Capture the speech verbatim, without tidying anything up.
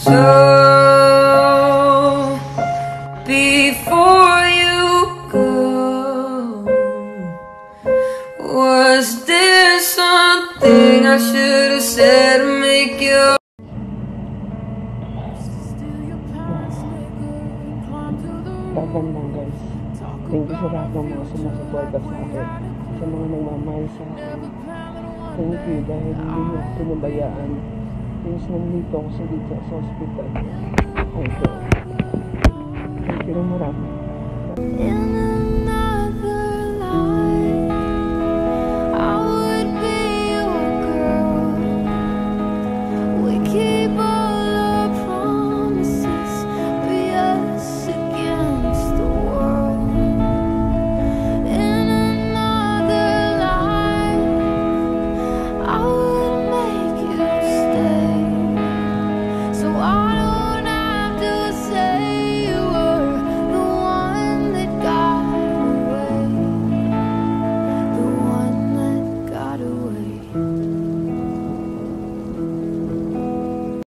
So before you go, was there something I should have said to make you? Gagandang guys. Thank you sa lahat ng mga sumusuporta sa akin, sa mga nagmamahal sa akin. Thank you dahil hindi niyo ako pinabayaan. Since nandito ako sa dito sa hospital. Thank you. Thank you na marami.